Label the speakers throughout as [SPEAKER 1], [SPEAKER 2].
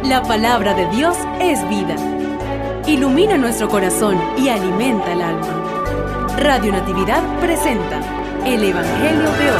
[SPEAKER 1] La palabra de Dios es vida. Ilumina nuestro corazón y alimenta el alma. Radio Natividad presenta el Evangelio de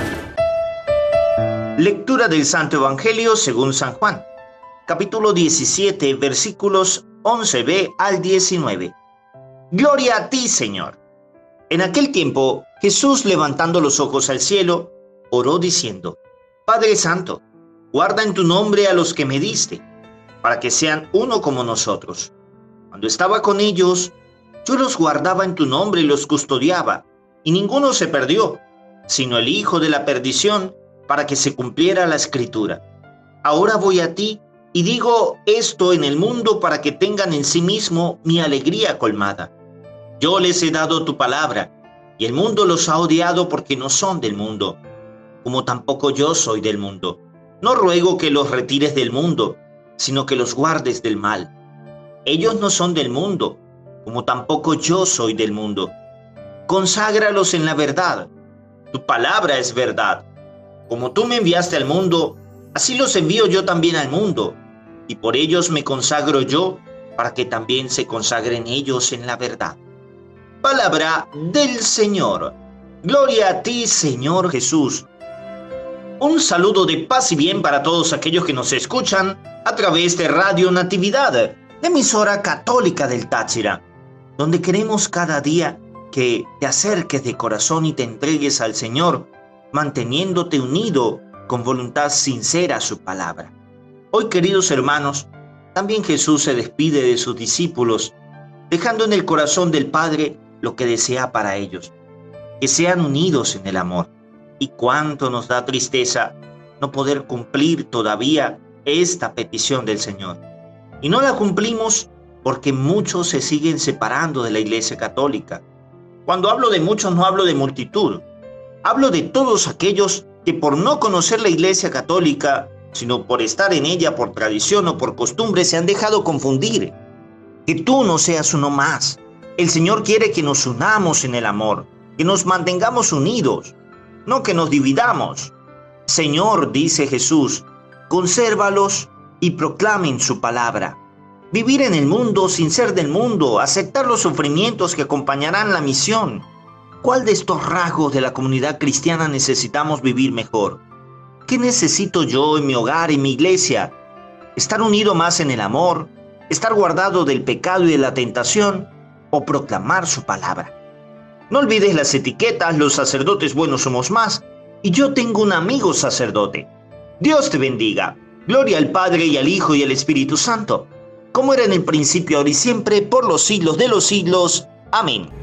[SPEAKER 1] hoy.
[SPEAKER 2] Lectura del Santo Evangelio según San Juan, capítulo 17, versículos 11b al 19. Gloria a ti, Señor. En aquel tiempo, Jesús, levantando los ojos al cielo, oró diciendo: Padre Santo, guarda en tu nombre a los que me diste, para que sean uno como nosotros. Cuando estaba con ellos, yo los guardaba en tu nombre y los custodiaba, y ninguno se perdió, sino el hijo de la perdición, para que se cumpliera la Escritura. Ahora voy a ti, y digo esto en el mundo para que tengan en sí mismo mi alegría colmada. Yo les he dado tu palabra, y el mundo los ha odiado porque no son del mundo, como tampoco yo soy del mundo. No ruego que los retires del mundo, sino que los guardes del mal. Ellos no son del mundo, como tampoco yo soy del mundo. Conságralos en la verdad. Tu palabra es verdad. Como tú me enviaste al mundo, así los envío yo también al mundo, y por ellos me consagro yo, para que también se consagren ellos en la verdad. Palabra del Señor. Gloria a ti, Señor Jesús. Un saludo de paz y bien para todos aquellos que nos escuchan a través de Radio Natividad, emisora católica del Táchira, donde queremos cada día que te acerques de corazón y te entregues al Señor, manteniéndote unido con voluntad sincera a su palabra. Hoy, queridos hermanos, también Jesús se despide de sus discípulos, dejando en el corazón del Padre lo que desea para ellos, que sean unidos en el amor. Y cuánto nos da tristeza no poder cumplir todavía esta petición del Señor. Y no la cumplimos porque muchos se siguen separando de la Iglesia Católica. Cuando hablo de muchos no hablo de multitud. Hablo de todos aquellos que por no conocer la Iglesia Católica, sino por estar en ella por tradición o por costumbre, se han dejado confundir. Que tú no seas uno más. El Señor quiere que nos unamos en el amor, que nos mantengamos unidos, no que nos dividamos. Señor, dice Jesús, consérvalos y proclamen su palabra. Vivir en el mundo sin ser del mundo, aceptar los sufrimientos que acompañarán la misión. ¿Cuál de estos rasgos de la comunidad cristiana necesitamos vivir mejor? ¿Qué necesito yo en mi hogar, en mi iglesia? ¿Estar unido más en el amor? ¿Estar guardado del pecado y de la tentación? ¿O proclamar su palabra? No olvides las etiquetas, los sacerdotes buenos somos más, y yo tengo un amigo sacerdote. Dios te bendiga. Gloria al Padre y al Hijo y al Espíritu Santo, como era en el principio, ahora y siempre, por los siglos de los siglos. Amén.